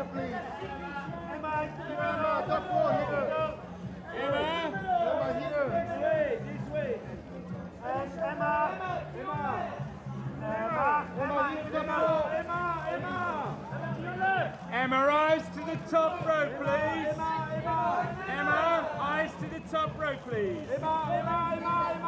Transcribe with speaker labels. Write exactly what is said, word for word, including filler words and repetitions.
Speaker 1: please. Emma, top four here. Emma, Emma here. This way, this way. And Emma, Emma. Emma, Emma, Emma, Emma, Emma.
Speaker 2: Emma, eyes to the top row, please.
Speaker 1: Emma, Emma,
Speaker 2: Emma, eyes to the top row, please.
Speaker 1: Emma, Emma, Emma, Emma.